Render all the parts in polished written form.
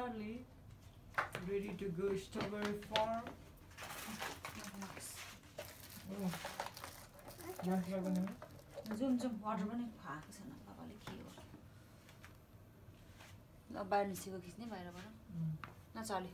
Charlie, ready to go strawberry farm. Oh, mask लगाउने हो? Zoom water पनि खाएको छैन बाबाले के हो ल बाहिर निस्केको खिच्ने बाहिरबाट न चार्ली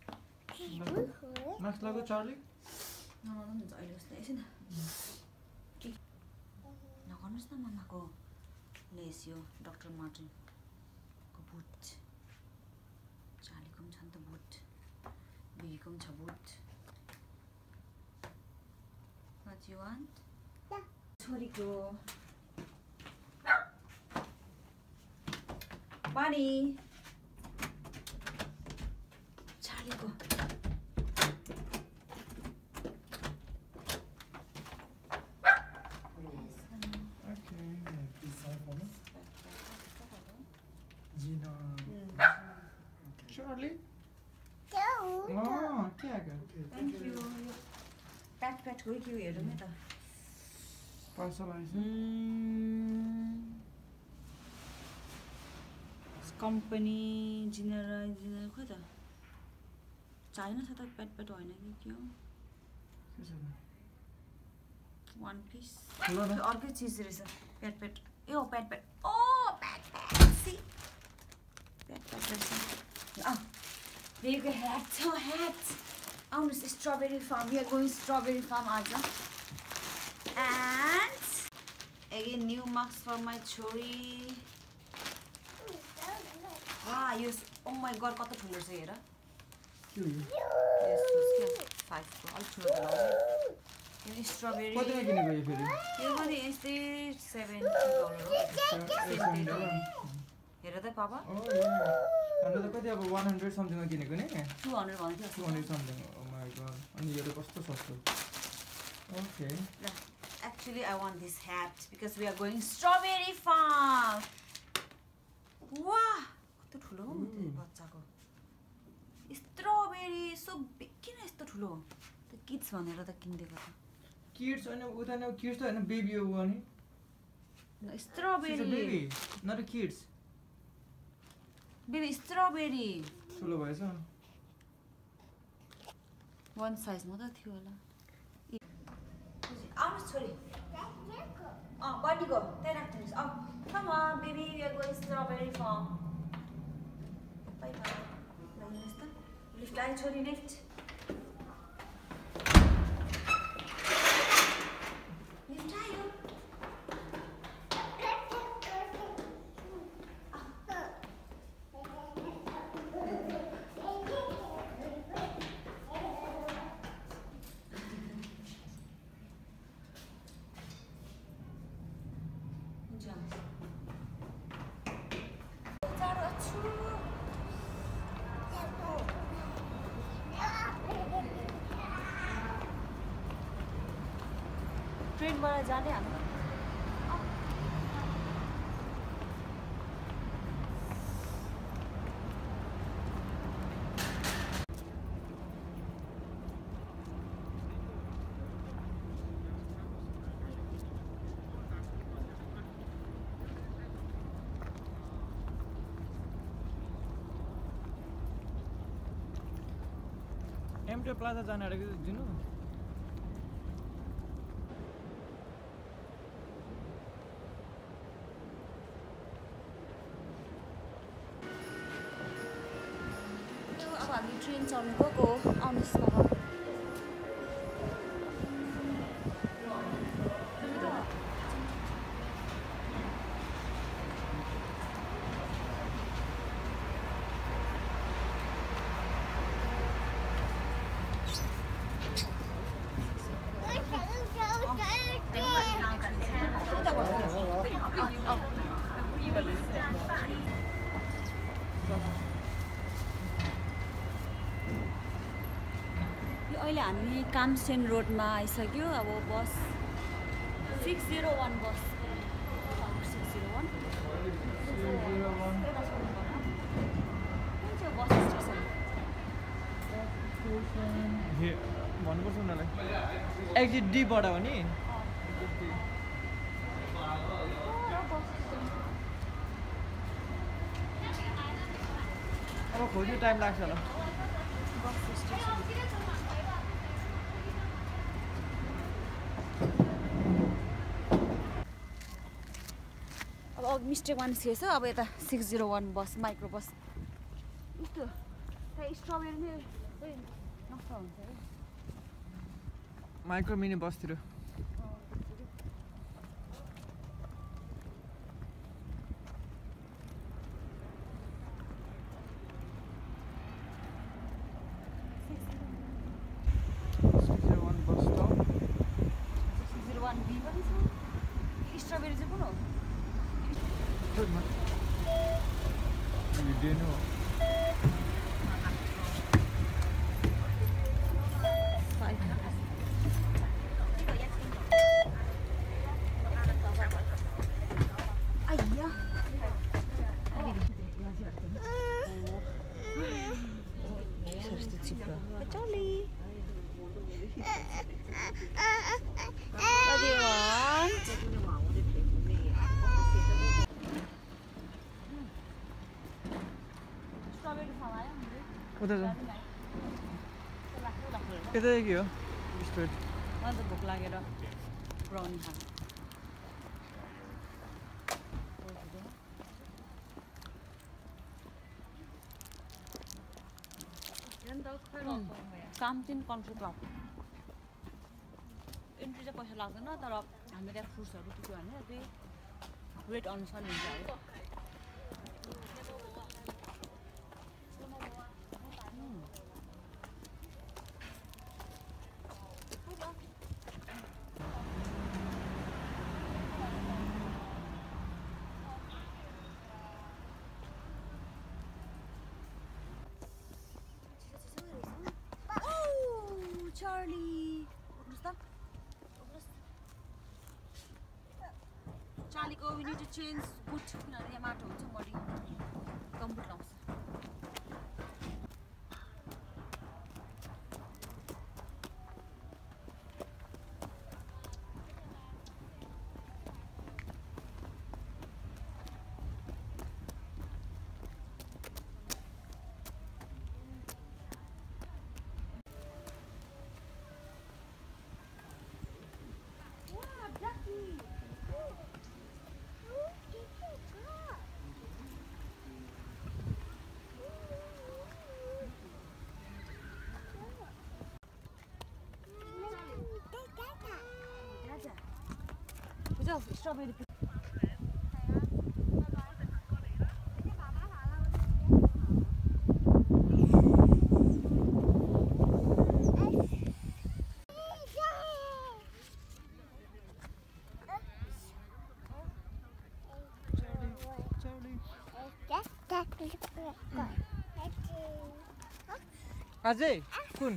मास्क लगाऊ चार्ली नलाउनु हुन्छ अहिले जस्तो एकछिन के नगर्नुहोस् न मम्माको लेस यो डाक्टर मार्टिनको बुट चार्लीको पनि छ नि त बुट बिबीको पनि छ बुट What you want? छोरीको पानी चार्लीको Charlie? Thank you. Pat गयो के हेरौँ न त पार्सल आएछ कम्पनी जिनर खोइ त चाहिन छ त प्याट होइन कि के हो वान पिस अर्कै चिज रहेछ प्याट ए हो प्याट ओ प्याट सी प्याट रहेछ बेबीको ह्याट छ ह्याट आउनुहोस् strawberry farm we are going strawberry farm आज and again new marks for my छोरी यो oh my god कस्तो ठुलो छ हेर के हो यस 5 को अलि ठुलो त यो स्ट्रबेरी कतिमा किनेको यो फेरि यो पनि यस्तै $70 हेर त पापा हाम्रो त कति अब 100 समथिङमा किनेको नि 200 भन्थ्यो 200 समथिङ ओ माय गॉड अनि यो त कस्तो सस्तो Okay. Actually, I want this hat because we are going strawberry farm. Wow! कस्तो ठुलो हो त्यो बच्चाको स्ट्रबेरी सो बिग किन यस्तो ठुलो त किड्स भनेर त किन्देको त किड्स हैन उता न किड्स त हैन बेबी हो अनि strawberry baby not kids baby strawberry ठुलो भएछ वन साइज मात्र थियो होला आउनुहोस् छोरी बडीको त्यहाँ राख्नुहोस् come on baby we are going strawberry farm bye bye लगिनुहोस् त लिफ्ट आयो छोरी लिफ्ट लिफ्ट आयो ट्रेनबाट जाने हाम्रो एमटे प्लाजा जाने आडेको दिनु अब हामी ट्रेन चढ्नु गएको आउनुहोस् न अहिले हामी कामसेन रोडमा आइसक्यो अब बस 601 बस 601 बस स्टेसन हे भन्नुपर्छ उनीलाई एक्जिट डी बाट हो नि अब खोज्नु टाइम लाग्छ होला अब मिस्टेक वान थिएछ अब यता 601 बस माइक्रो बस यस्तो स्ट्रबेरी नै नक्सा हुन्छ है माइक्रो मिनी बसतिर स्ट्रबेरी चाहिँ कुन हो What do you want? उता जाउँ यता के हो स्ट्रेट मलाई त भोक लागेर ब्राउनी खानु कामतिन कन्ट्री क्लब एन्ट्री चाहिँ पैसा लाग्दैन तर हामीले त्यहाँ फ्रुट्सहरू टिप्यो भने त्यही रेट अनुसार हुन्छ है Charlie! Charlie, go. We need to change boot. No, the amount of somebody. Come boot now. Strawberry. अझै कुन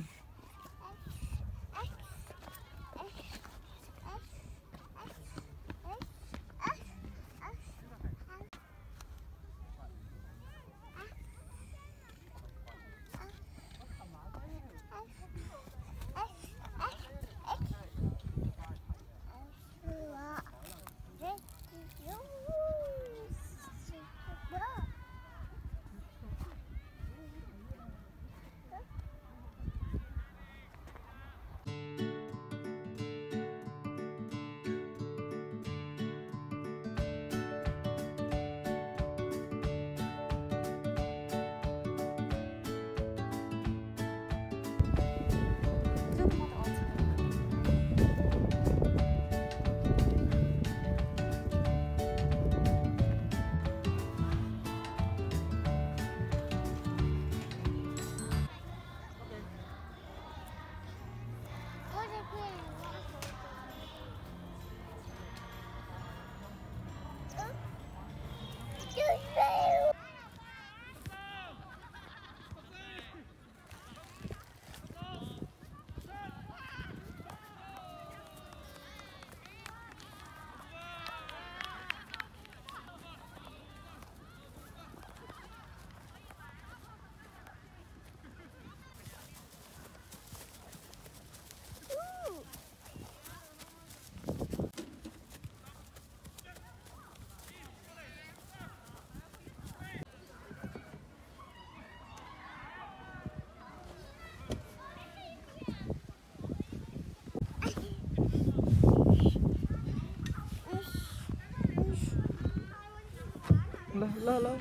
ल ल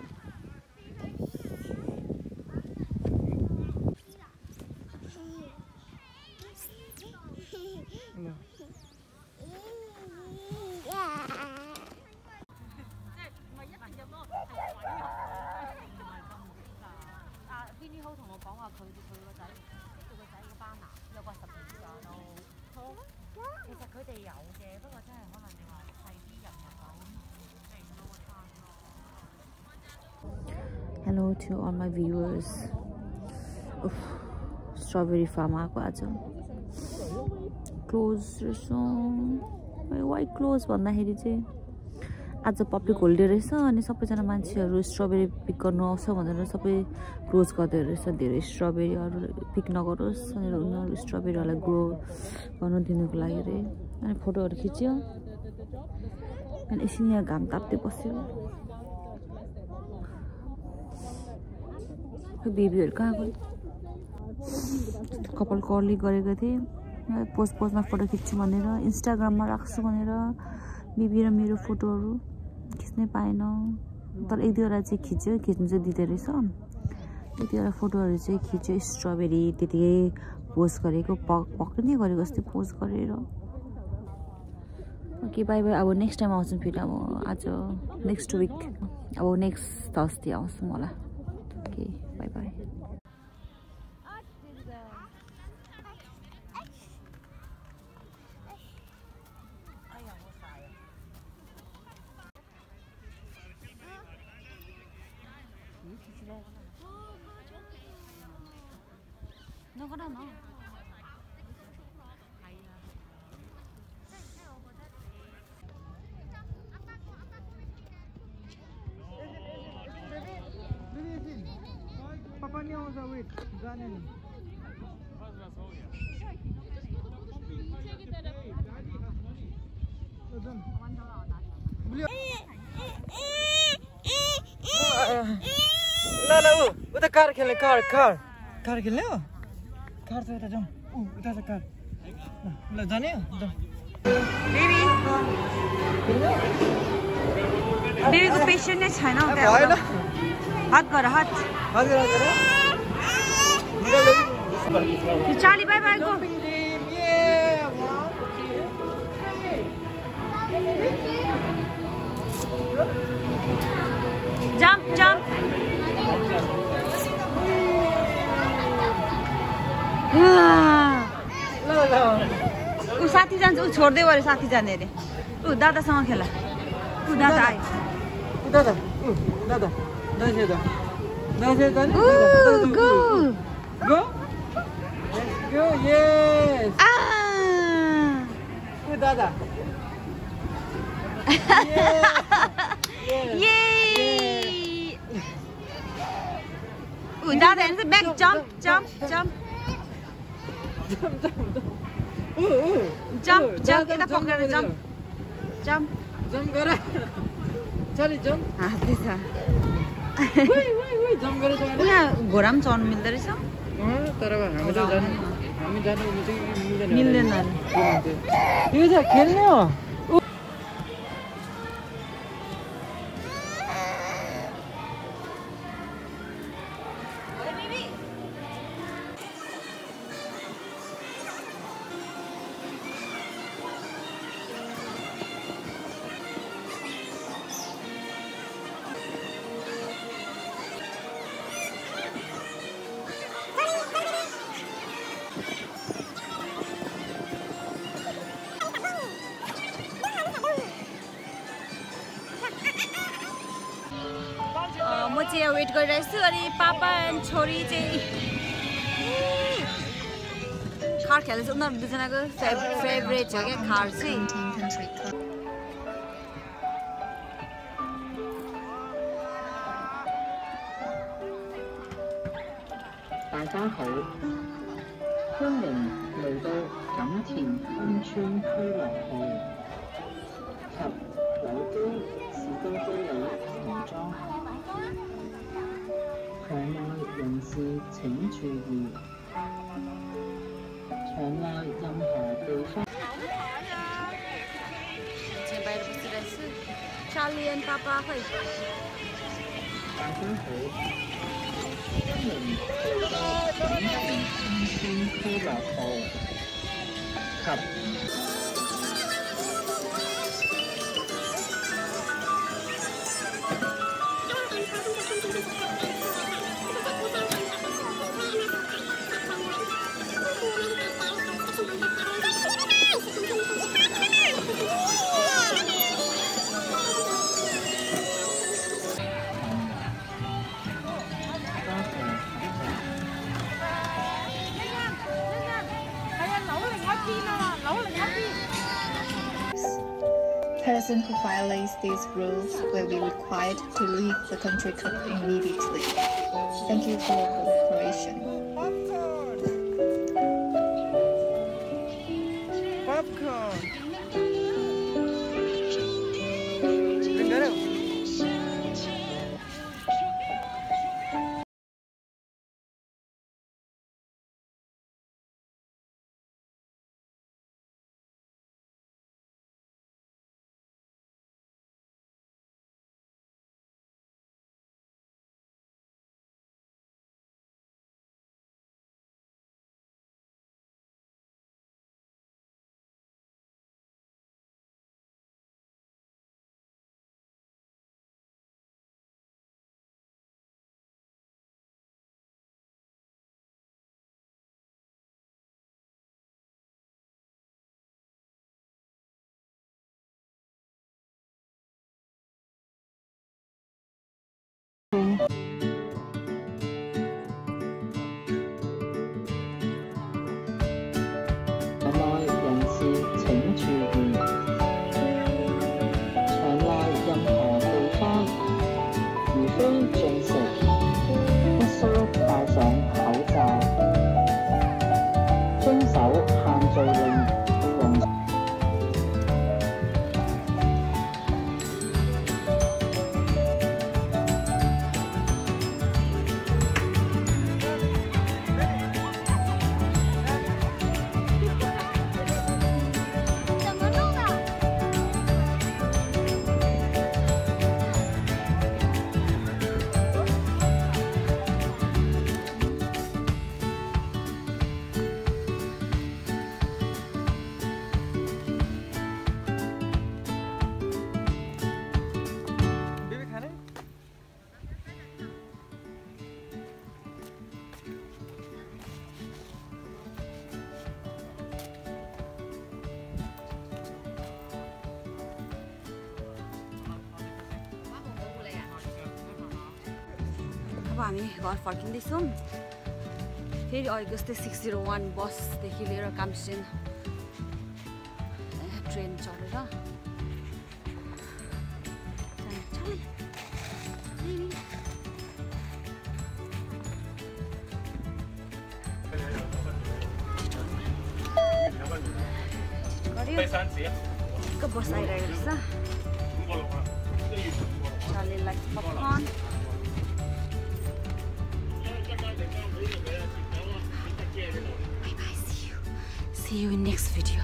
Hello to all my viewers. Strawberry farm आएको आज क्लोज रहेछ वाइ क्लोज भन्दाखेरि चाहिँ आज पब्लिक होलिडे रहेछ अनि सबैजना मान्छेहरू स्ट्रबेरी पिक गर्नु आउँछ भनेर सबै क्लोज गर्दै रहेछ धेरै स्ट्रबेरीहरू पिक नगरोस् भनेर उनीहरू स्ट्रबेरीहरूलाई ग्रो गर्नु दिनुको लागि रे अनि फोटोहरू खिच्यो अनि एकछिन यहाँ घाम ताप्दै बस्यो बेबीहरू कहाँ गयो कपाल कर्ली गरेको थिएँ पोजमा फोटो खिच्छु भनेर इन्स्टाग्राममा राख्छु भनेर बेबी र मेरो फोटोहरू खिच्नै पाएन तर एक दुईवटा चाहिँ खिच्यो खिच्नु चाहिँ दिँदो रहेछ एक दुईवटा फोटोहरू चाहिँ खिच्यो स्ट्रबेरी त्यतिकै पोस्ट गरेको पक्रिने गरेको जस्तै पोस्ट गरेर ओके बाई बाई अब नेक्स्ट टाइम आउँछु फेरि अब आज नेक्स्ट विक अब नेक्स्ट थर्सडे आउँछु मलाई okay bye bye No, no, no. Papa ni आउँछ वेट जाने नि ल ल उता कार खेल्ने कार खेल्ने हो कार छ उता जाउँ उता छ कार ल जाने बेबीको पेसेन्ट नै छैन हात गर हात Charlie bye bye go jump jump ऊ साथी जान्छ ऊ छोड्दै गऱ्यो साथी जाने अरे ऊ दादासँग खेला ऊ दादा आयो दादा दादा दादा दादा go go go yes दादा yay ऊ दादा हेर्नु back jump jump jump jump jump यता पक्रेर जम्प जम्प जम्प गर चल जम्प हाँस्दै छ जम्प गर यहाँ घोडा पनि चढ्नु मिल्दो रहेछ तर हामी जानु मिल्दैन यो त खेल्ने हो म चाहिँ यहाँ वेट गरिरहेको छु अनि पापा एन्ड छोरी चाहिँ खार खेल्दैछ उनीहरू दुईजनाको फेभरेट छ क्या खार चाहिँ बाहिर बसिरहेको छु चार्ली एन्ड पापा खै Person who violates these rules will be required to leave the country club immediately. Thank you for your cooperation. Popcorn. हामी घर फर्किँदैछौँ फेरि अहिले जस्तै 601 बसदेखि लिएर कामस्टेन ट्रेन चढेर बस आइरहेको रहेछ Charlie likes popcorn. Bye bye, see you in next video.